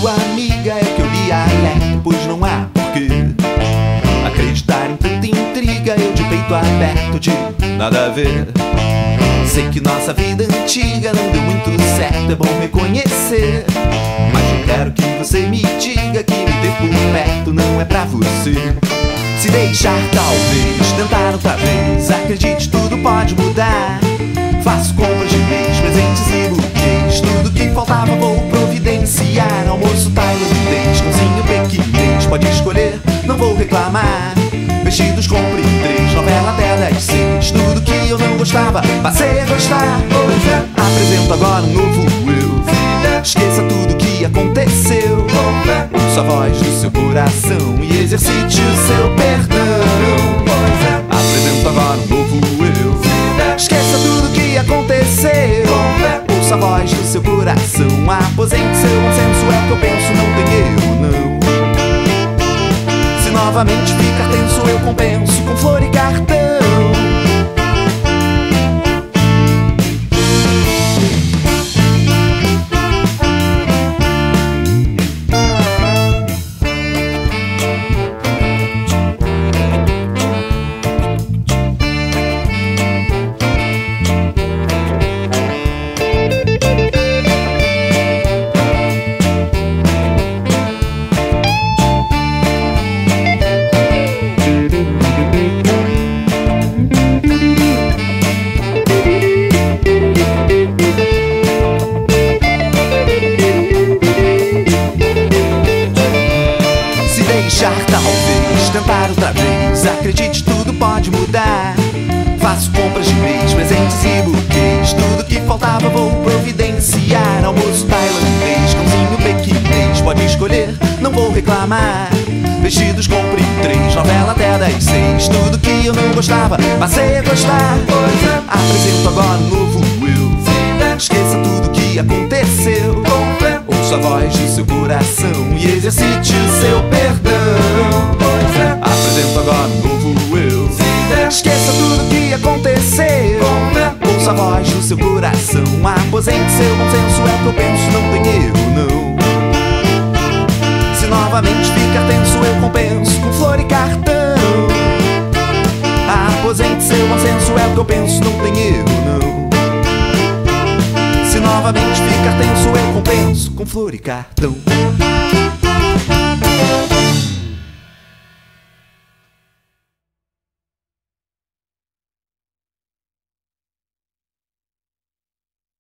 sua amiga é que eu lhe alerto, pois não há porquê acreditar em tanta intriga. Eu de peito aberto digo, nada a ver. Sei que nossa vida antiga não deu muito certo, é bom reconhecer. Mas eu quero que você me diga que me ter por perto não é pra você. Se deixar talvez, tentar outra vez, acredite, tudo pode mudar. Faço compras de mês, presentes e buquês, tudo que faltava vou providenciar. Almoço tailandês, cozinho pequinês, pode escolher, não vou reclamar. Vestidos compre 3, novela até das 6, tudo que eu não gostava passei a gostar. Apresento agora um novo eu, esqueça tudo que aconteceu. Ouça a voz do seu coração e exercite o seu perdão. Apresento agora um novo eu, esqueça tudo que aconteceu. Ouça a voz do seu coração, aposente seu bom senso, é o que eu penso, não tem erro não. Se novamente ficar tenso, eu compenso com flor e cartão. Talvez, tentar outra vez, acredite, tudo pode mudar. Faço compras de mês, presentes e buquês, tudo que faltava vou providenciar. Almoço tailandês, cãozinho pequinês, pode escolher, não vou reclamar. Vestidos compre 3, novela até das 6, tudo que eu não gostava passei a gostar. Apresento agora um novo eu, esqueça tudo que aconteceu. Ouça a voz do seu coração e exercite o seu perdão. Apresento agora um novo eu, esqueça tudo que aconteceu. Ouça a voz do seu coração, aposente seu bom senso, é o que eu penso, não tem erro não. Se novamente ficar tenso, eu compenso com flor e cartão. Aposente seu bom senso, é o que eu penso, não tem erro não. Se novamente ficar tenso, eu compenso com flor e cartão.